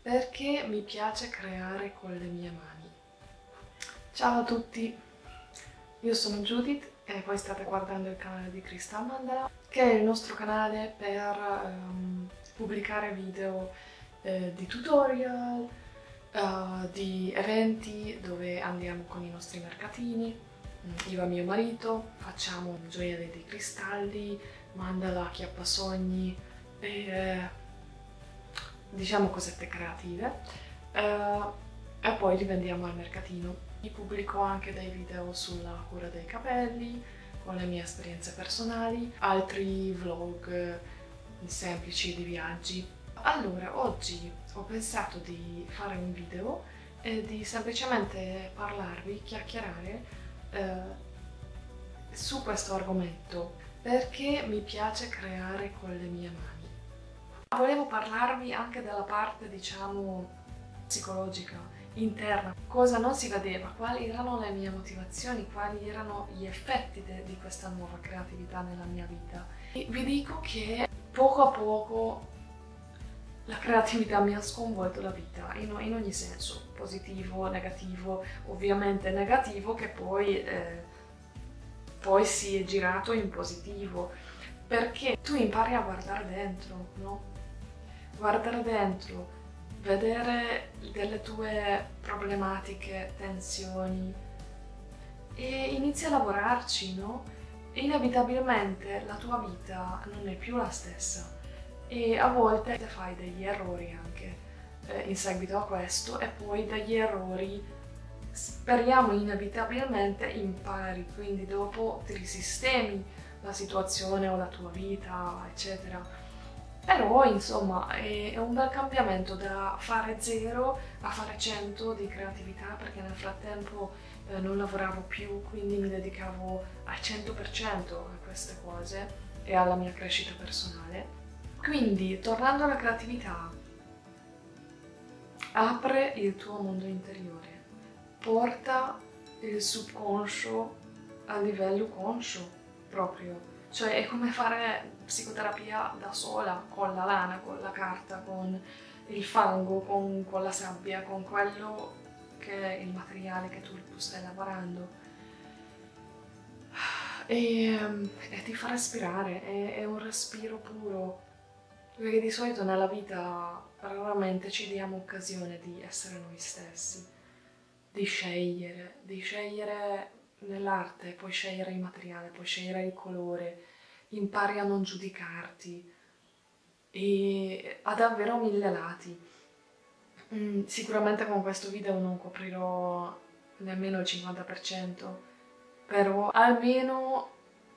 perché mi piace creare con le mie mani. Ciao a tutti, io sono Judith e voi state guardando il canale di Crystal Mandala, che è il nostro canale per pubblicare video di tutorial, di eventi dove andiamo con i nostri mercatini. Io e mio marito facciamo gioielli di cristalli, mandala, acchiappasogni e diciamo cosette creative, e poi li vendiamo al mercatino. Pubblico anche dei video sulla cura dei capelli con le mie esperienze personali, altri vlog semplici di viaggi. Allora, oggi ho pensato di fare un video e di semplicemente parlarvi, chiacchierare su questo argomento, perché mi piace creare con le mie mani. Volevo parlarvi anche della parte, diciamo, psicologica, interna, cosa non si vedeva, quali erano le mie motivazioni, quali erano gli effetti di questa nuova creatività nella mia vita. E vi dico che poco a poco la creatività mi ha sconvolto la vita, in ogni senso, positivo, negativo, ovviamente negativo che poi si è girato in positivo, perché tu impari a guardare dentro, no? Guardare dentro, vedere delle tue problematiche, tensioni e inizi a lavorarci, no? E inevitabilmente la tua vita non è più la stessa e a volte fai degli errori anche in seguito a questo, e poi dagli errori speriamo inevitabilmente impari, quindi dopo ti risistemi la situazione o la tua vita, eccetera. Però insomma è un bel cambiamento da fare 0 a fare 100 di creatività, perché nel frattempo non lavoravo più, quindi mi dedicavo al 100% a queste cose e alla mia crescita personale. Quindi, tornando alla creatività, apre il tuo mondo interiore, porta il subconscio a livello conscio proprio. Cioè è come fare psicoterapia da sola, con la lana, con la carta, con il fango, con la sabbia, con quello che è il materiale che tu stai lavorando. E ti fa respirare, è un respiro puro, perché di solito nella vita raramente ci diamo occasione di essere noi stessi, di scegliere nell'arte, puoi scegliere il materiale, puoi scegliere il colore, impari a non giudicarti e ha davvero 1000 lati. Sicuramente con questo video non coprirò nemmeno il 50%, però almeno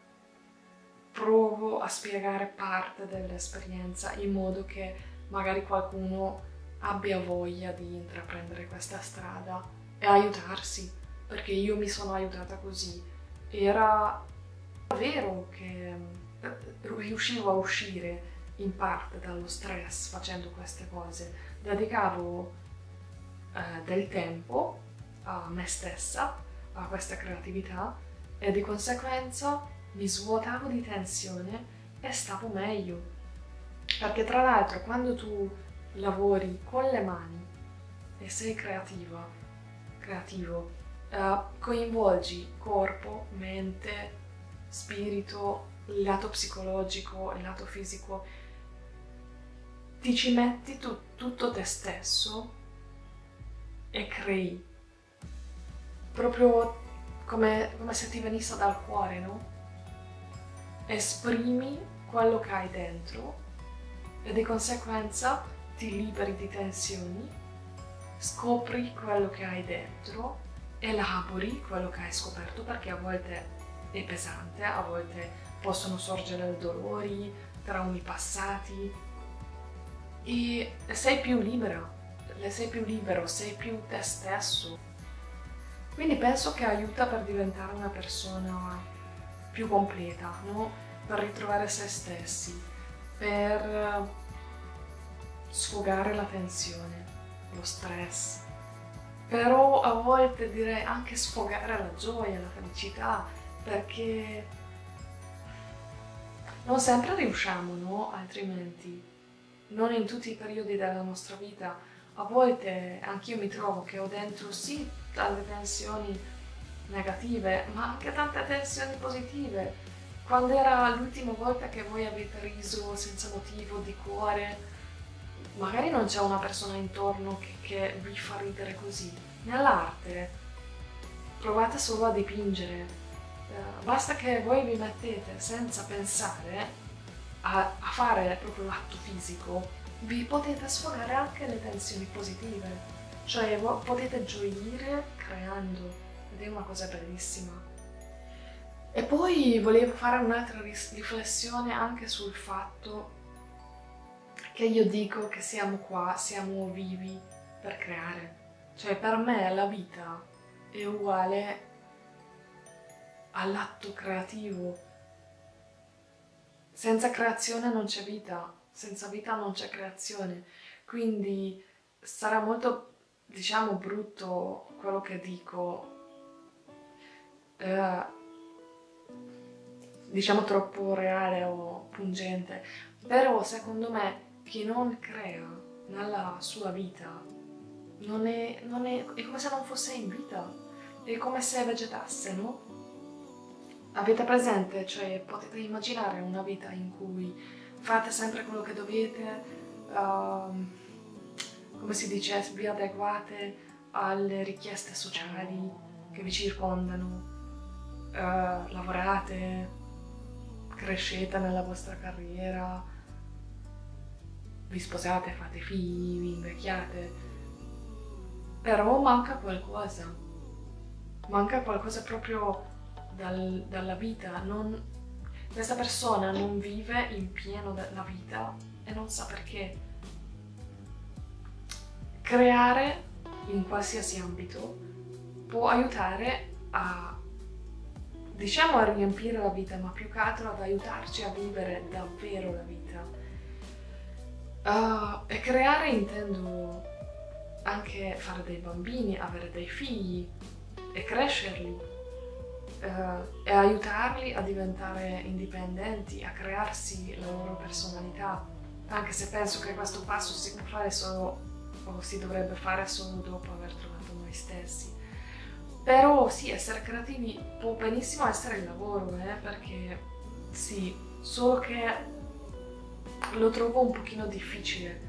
provo a spiegare parte dell'esperienza in modo che magari qualcuno abbia voglia di intraprendere questa strada e aiutarsi, perché io mi sono aiutata così. Era vero che riuscivo a uscire in parte dallo stress facendo queste cose, dedicavo del tempo a me stessa, a questa creatività, e di conseguenza mi svuotavo di tensione e stavo meglio. Perché tra l'altro quando tu lavori con le mani e sei creativo, coinvolgi corpo, mente, spirito, il lato psicologico, il lato fisico, ti ci metti tutto te stesso e crei, proprio come se ti venisse dal cuore, no? Esprimi quello che hai dentro e di conseguenza ti liberi di tensioni, scopri quello che hai dentro, elabori quello che hai scoperto, perché a volte è pesante, a volte possono sorgere dolori, traumi passati, e sei più libera, sei più libero, sei più te stesso. Quindi penso che aiuta per diventare una persona più completa, no? Per ritrovare se stessi, per sfogare la tensione, lo stress, però a volte direi anche sfogare la gioia, la felicità, perché non sempre riusciamo, no? Altrimenti, non in tutti i periodi della nostra vita a volte anch'io mi trovo che ho dentro sì tante tensioni negative, ma anche tante tensioni positive. Quando era l'ultima volta che voi avete riso senza motivo, di cuore, magari non c'è una persona intorno che vi fa ridere così. Nell'arte provate solo a dipingere. Basta che voi vi mettete senza pensare a fare proprio l'atto fisico, vi potete sfogare anche le tensioni positive, cioè potete gioire creando, ed è una cosa bellissima. E poi volevo fare un'altra riflessione anche sul fatto che io dico che siamo qua, siamo vivi per creare. Cioè per me la vita è uguale all'atto creativo. Senza creazione non c'è vita, senza vita non c'è creazione. Quindi sarà molto, diciamo, brutto quello che dico, diciamo troppo reale o pungente, però secondo me chi non crea nella sua vita è come se non fosse in vita, è come se vegetasse, no? Avete presente? Cioè potete immaginare una vita in cui fate sempre quello che dovete, come si dice, vi adeguate alle richieste sociali che vi circondano, lavorate, crescete nella vostra carriera, vi sposate, fate figli, vi invecchiate, però manca qualcosa proprio dalla vita. Questa persona non vive in pieno la vita e non sa perché. Creare in qualsiasi ambito può aiutare a, diciamo, a riempire la vita, ma più che altro ad aiutarci a vivere davvero la vita. E creare intendo anche fare dei bambini, avere dei figli e crescerli e aiutarli a diventare indipendenti, a crearsi la loro personalità, anche se penso che questo passo si può fare solo, o si dovrebbe fare solo dopo aver trovato noi stessi. Però sì, essere creativi può benissimo essere il lavoro, perché sì, solo che lo trovo un pochino difficile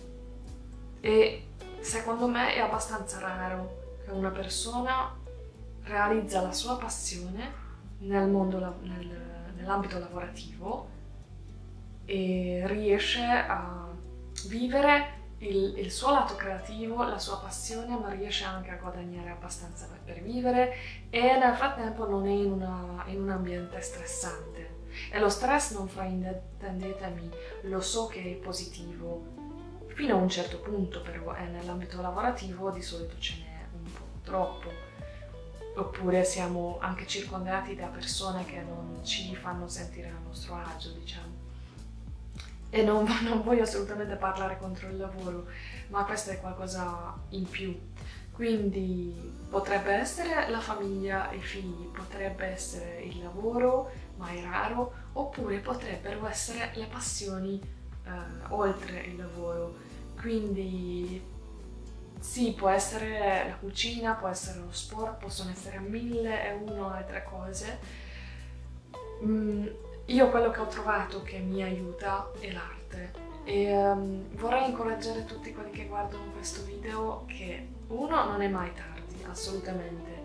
e secondo me è abbastanza raro che una persona realizza la sua passione nell'ambito lavorativo e riesce a vivere il suo lato creativo, la sua passione, ma riesce anche a guadagnare abbastanza per vivere e nel frattempo non è in un ambiente stressante. E lo stress, non fraintendetemi, lo so che è positivo fino a un certo punto, però nell'ambito lavorativo di solito ce n'è un po' troppo. Oppure siamo anche circondati da persone che non ci fanno sentire a nostro agio, diciamo. E non voglio assolutamente parlare contro il lavoro, ma questo è qualcosa in più. Quindi potrebbe essere la famiglia e i figli, potrebbe essere il lavoro, ma è raro, oppure potrebbero essere le passioni oltre il lavoro. Quindi sì, può essere la cucina, può essere lo sport, possono essere 1001 altre cose. Io quello che ho trovato che mi aiuta è l'arte e vorrei incoraggiare tutti quelli che guardano questo video che uno, non è mai tardi, assolutamente.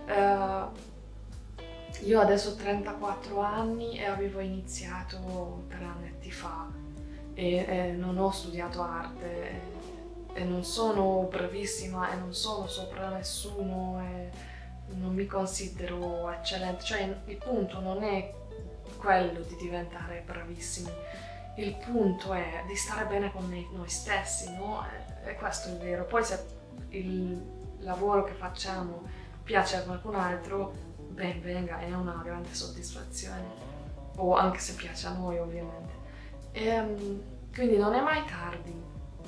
Io adesso ho 34 anni e avevo iniziato 3 annetti fa e non ho studiato arte e non sono bravissima e non sono sopra nessuno e non mi considero eccellente, cioè il punto non è quello di diventare bravissimi, il punto è di stare bene con noi stessi, no? E questo è il vero. Poi se il lavoro che facciamo piace a qualcun altro, ben venga, è una grande soddisfazione, o anche se piace a noi ovviamente. Quindi non è mai tardi.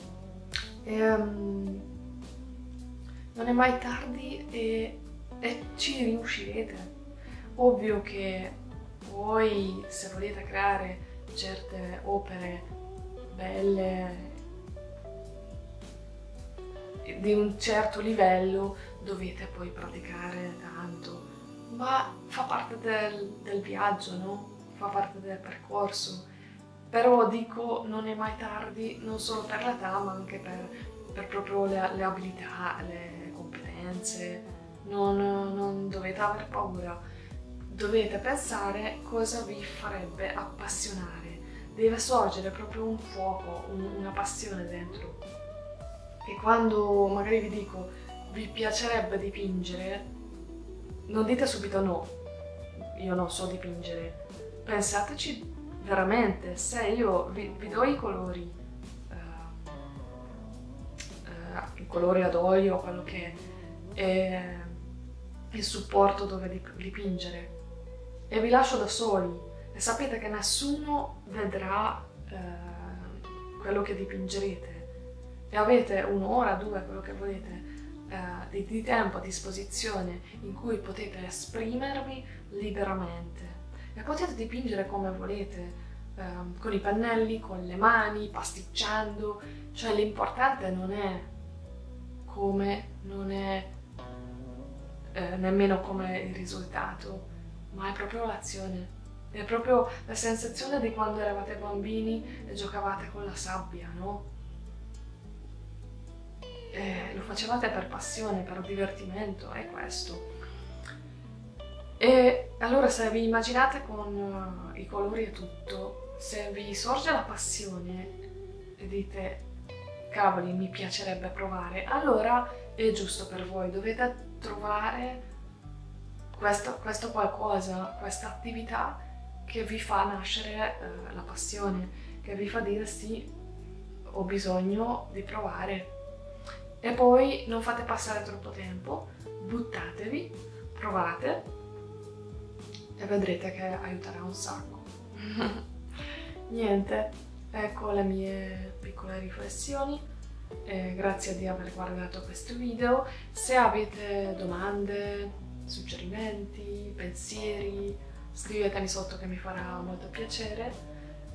Non è mai tardi e ci riuscirete. Ovvio che voi, se volete creare certe opere belle, di un certo livello dovete poi praticare tanto, ma fa parte del viaggio, no? Fa parte del percorso. Però dico, non è mai tardi, non solo per l'età, ma anche per proprio le abilità, le competenze. Non dovete aver paura, dovete pensare cosa vi farebbe appassionare. Deve sorgere proprio un fuoco, una passione dentro. E quando magari vi dico, vi piacerebbe dipingere, non dite subito no, io non so dipingere. Pensateci veramente, se io vi do i colori ad olio, quello che è il supporto dove dipingere, e vi lascio da soli e sapete che nessuno vedrà quello che dipingerete e avete un'ora, due, quello che volete di tempo a disposizione in cui potete esprimervi liberamente e potete dipingere come volete, con i pennelli, con le mani, pasticciando, cioè l'importante non è come, non è nemmeno come il risultato, ma è proprio l'azione, è proprio la sensazione di quando eravate bambini e giocavate con la sabbia, no? E lo facevate per passione, per divertimento, è questo. E allora se vi immaginate con i colori e tutto, se vi sorge la passione e dite cavoli, mi piacerebbe provare, allora è giusto per voi, dovete trovare questo qualcosa, questa attività che vi fa nascere la passione, che vi fa dire sì, ho bisogno di provare. E poi non fate passare troppo tempo, buttatevi, provate e vedrete che aiuterà un sacco. Niente, ecco le mie piccole riflessioni. Grazie di aver guardato questo video. Se avete domande, suggerimenti, pensieri, scrivetemi sotto che mi farà molto piacere.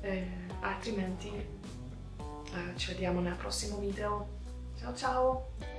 Altrimenti ci vediamo nel prossimo video. Ciao ciao!